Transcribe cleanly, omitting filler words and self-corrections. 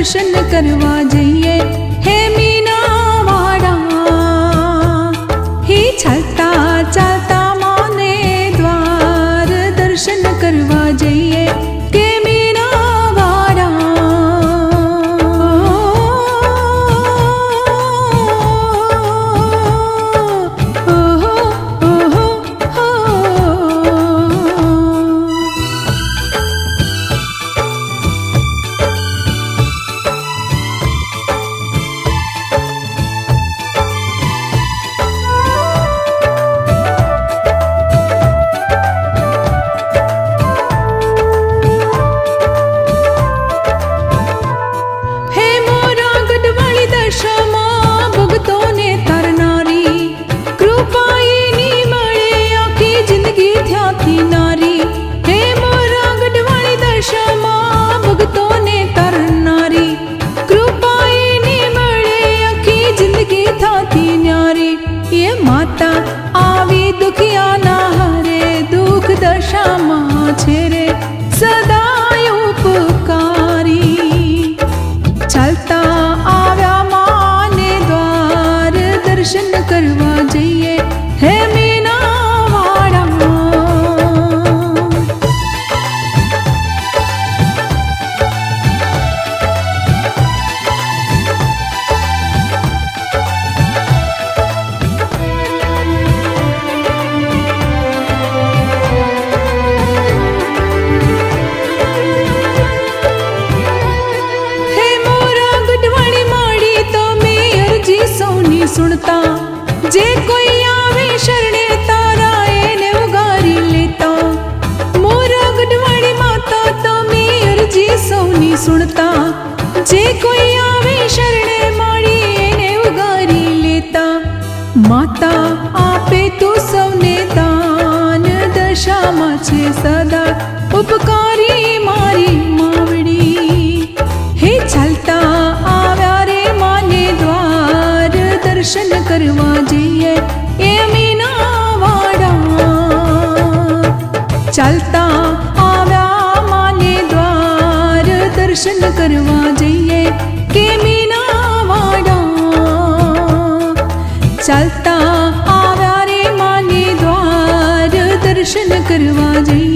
दर्शन करवा जाइए हे मीना वाड़ा। ही चलता चलता माने द्वार दर्शन करवा जाइए के मीना वाड़ा। माता आवी दुखिया ना हरे दुख दशा माँ छेरे सदा उपकारी। चलता आव्या माने द्वार दर्शन करवा जाइए हे मीना वाड़ा। सुनता जे कोई आवे शरणे तारा एने उगारी लेता। मोरा गढ़वाली माता तो मेर जी सोनी सुनता जे कोई आवे शरणे माड़ी एने उगारी लेता। माता आपे तू सौने दान दशा माछे सदा उपकारी मारी मावड़ी। हे चलता आव्या रे माने द्वार दर्शन करवा जाइए ये मीना वाड़ा। चलता आव्या माने द्वार दर्शन करवा जाइए के मीना वाड़ा। चलता आव्या रे माने द्वार दर्शन करवा जाइए।